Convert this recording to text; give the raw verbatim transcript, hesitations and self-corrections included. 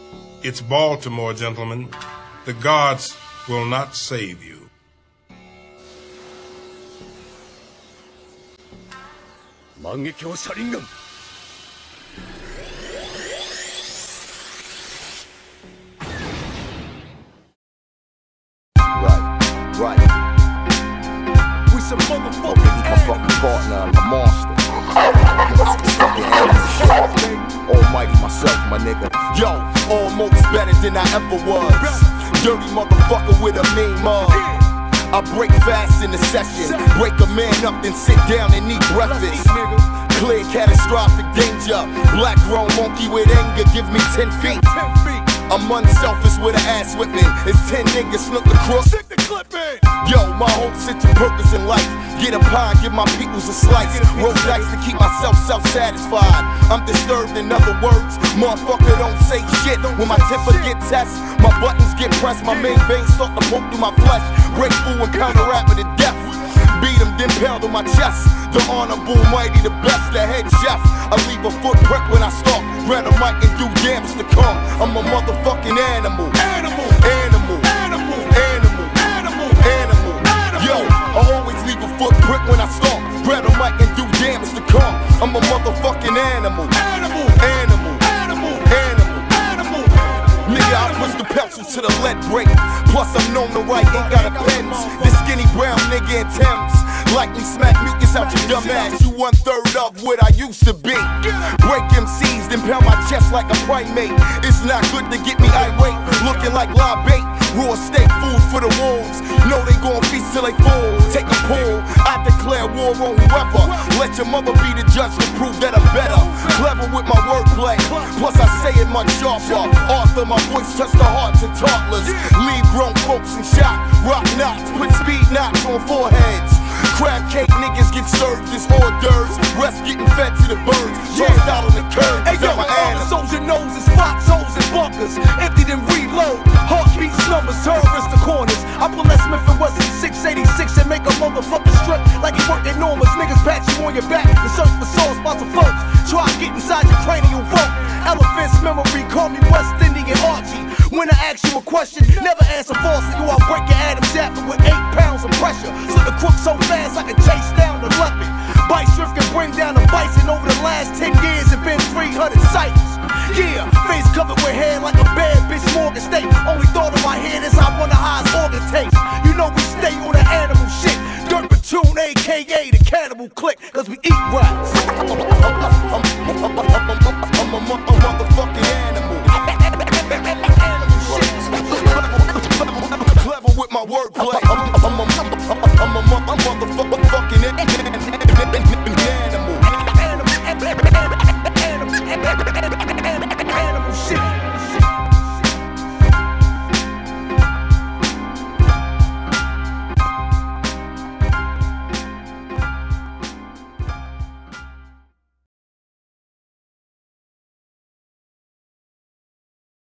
It's Baltimore, gentlemen. The gods will not save you. Mangekyo Sharingan. Right, right. We some motherfuckers. My fucking partner, a monster. Fucking animal shit. Almighty myself, my nigga. Yo, almost better than I ever was. Dirty motherfucker with a mean mug. I break fast in the session. Break a man up, then sit down and eat breakfast. Clear catastrophic danger. Black grown monkey with anger, give me ten feet. I'm unselfish with an ass whipping. It's ten niggas snook the crook. Yo, my whole sense of purpose in life. Get a pie, give my peoples a slice. Roll dice to keep myself self-satisfied. I'm disturbed, in other words. Motherfucker don't say shit. When my temper get test, my buttons get pressed. My main veins start to poke through my flesh. Break through and counteract with a death. Beat him, then pound on my chest. The honorable, mighty, the best, the head chef. I leave a footprint when I start. Grab a mic and do damage to come. I'm a motherfucking animal. Animal, animal, animal, animal, animal, animal. Yo, I always leave a footprint when I start. Grab a mic and do damage to come. I'm a motherfucking animal. Animal, animal, animal, animal, animal. Nigga, I push the pencil to the lead break. Plus I'm known to write, ain't got a pen. This skinny brown nigga in Thames. Like me smack mucus out your dumb ass. You one third of what I used to be. Break M Cs, then pound my chest like a primate. It's not good to get me irate. Looking like live bait. Raw steak food for the wolves. Know they gon' feast till they full. Take a pull. I declare war on whoever. Let your mother be the judge to prove that I'm better. Clever with my wordplay. Plus I say it much sharper. Arthur, my voice touch the hearts of toddlers. Leave grown folks in shock. Rock knots, put speed knots on foreheads. Crab cake niggas get served as hors d'oeuvres. Rest getting fed to the birds. Tossed out on the curb. Hey yo, all the soldier noses, foxholes and bunkers. Empty then reload. Heartbeats, numbers, terrorists, the corners. I pull that Smith and Wesson six eighty-six and make a motherfucking strip like he worked enormous. Niggas pat you on your back and search for soul spots of folks. Try to get inside your cranial vault. Elephant's memory, call me West Indian Archie. When I ask you a question, never answer falsely. You I'll break your Adam's apple with eight pounds of pressure. So the crook so fast I can chase down the leopard. Bike drift can bring down the bison. Over the last ten years it been three hundred cycles. Yeah, face covered with hair like a bad bitch Morgan State. Only thought in my head is I wonder how his organ tastes. You know we stay on the animal shit. Dirt Platoon, A K A the Cannibal Clique, cause we eat rats. I'm a motherfucking animal. Clever with my wordplay. I'm a motherfucking